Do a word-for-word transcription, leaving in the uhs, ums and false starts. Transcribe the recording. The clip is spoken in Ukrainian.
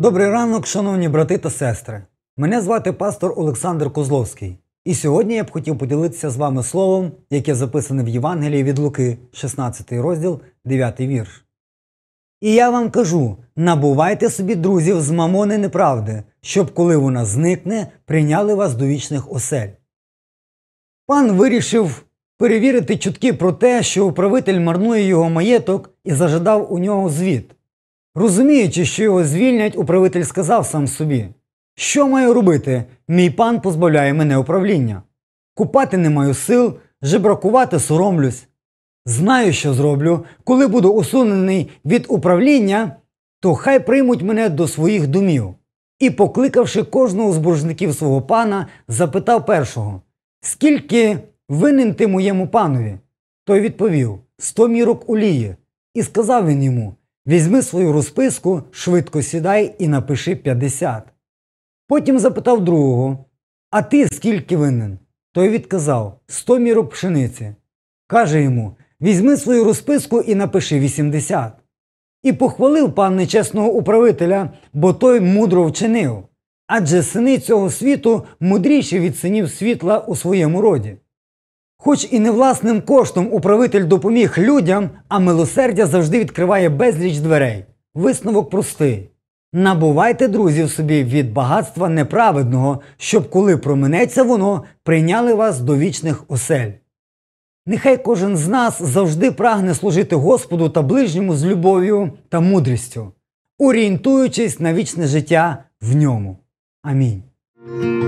Добрий ранок, шановні брати та сестри. Мене звати пастор Олександр Козловський. І сьогодні я б хотів поділитися з вами словом, яке записане в Євангелії від Луки, шістнадцятий розділ, дев'ятий вірш. «І я вам кажу, набувайте собі друзів з мамони неправди, щоб, коли вона зникне, прийняли вас до вічних осель». Пан вирішив перевірити чутки про те, що управитель марнує його маєток, і зажадав у нього звіт. Розуміючи, що його звільнять, управитель сказав сам собі: «Що маю робити? Мій пан позбавляє мене управління. Купати не маю сил, жебракувати соромлюсь. Знаю, що зроблю. Коли буду усунений від управління, то хай приймуть мене до своїх домів». І, покликавши кожного з боржників свого пана, запитав першого: «Скільки винен ти моєму панові?» Той відповів: «Сто мірок олії». І сказав він йому: «Візьми свою розписку, швидко сідай і напиши п'ятдесят». Потім запитав другого: «А ти скільки винен?» Той відказав: «Сто мірок пшениці». Каже йому: «Візьми свою розписку і напиши вісімдесят». І похвалив пан нечесного управителя, бо той мудро вчинив. Адже сини цього світу мудріші від синів світла у своєму роді. Хоч і не власним коштом управитель допоміг людям, а милосердя завжди відкриває безліч дверей. Висновок простий: набувайте друзів собі від багатства неправедного, щоб, коли проминеться воно, прийняли вас до вічних осель. Нехай кожен з нас завжди прагне служити Господу та ближньому з любов'ю та мудрістю, орієнтуючись на вічне життя в ньому. Амінь.